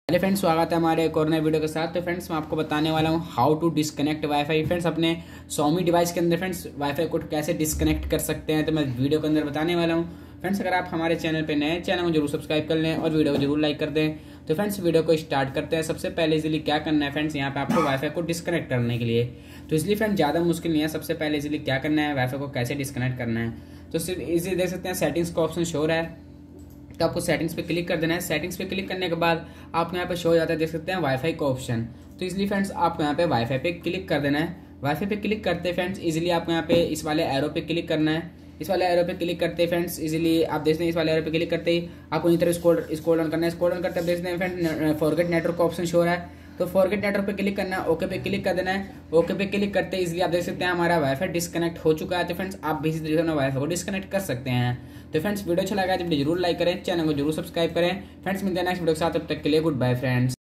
Hello friends, स्वागत है हमारे एक और नए वीडियो के साथ। तो फ्रेंड्स मैं आपको बताने वाला हूँ how to disconnect WiFi. Friends अपने Xiaomi डिवाइस के अंदर फ्रेंड्स वाईफाई को कैसे डिस्कनेक्ट कर सकते हैं, तो मैं वीडियो के अंदर बताने वाला हूँ। फ्रेंड्स अगर आप हमारे चैनल पे नए, चैनल को जरूर सब्सक्राइब कर लें और वीडियो को जरूर लाइक कर दें। तो फ्रेंड्स वीडियो को स्टार्ट करते हैं। सबसे पहले इजीली क्या करना है फ्रेंड्स, यहाँ पे आपको वाईफाई को डिस्कनेक्ट करने के लिए, तो इसलिए फ्रेंड्स ज़्यादा मुश्किल नहीं है। सबसे पहले इजीली क्या करना है, वाईफाई को कैसे डिस्कनेक्ट करना है, तो सिर्फ इजी देख सकते हैं सेटिंग्स का ऑप्शन शो रहा है। तो आपको सेटिंग्स पे क्लिक कर देना है। सेटिंग्स पे क्लिक करने के बाद आपको यहाँ पे शो हो जाता है, देख सकते हैं वाईफाई का ऑप्शन। तो इसलिए फ्रेंड्स आपको यहाँ पे वाईफाई पे क्लिक कर देना है। वाईफाई पे क्लिक करते फ्रेंड्स इजीली आपको यहाँ पे इस वाले एरो पे क्लिक करना है। इस वाले एरो पे क्लिक करते फ्रेंड्स इजीली आप देखते हैं, इस वाले एरो पे क्लिक करते ही आपको इस तरह स्क्रॉल डाउन करना है। स्क्रॉल डाउन करते देखते हैं फ्रेंड्स फॉरगेट नेटवर्क का ऑप्शन शो हो रहा है। तो फॉरगेट नेटवर्क पे क्लिक करना है, ओके पे क्लिक कर देना है। ओके पे क्लिक करते इजीली आप देख सकते हैं हमारा वाईफाई डिस्कनेक्ट हो चुका है। तो फ्रेंड्स आप भी इसी तरीके से वाईफाई को डिस्कनेक्ट कर सकते हैं। तो फ्रेंड्स वीडियो अच्छा लगा तो वीडियो जरूर लाइक करें, चैनल को जरूर सब्सक्राइब करें। फ्रेंड्स मिलते हैं नेक्स्ट वीडियो के साथ, तब तक के लिए गुड बाय फ्रेंड्स।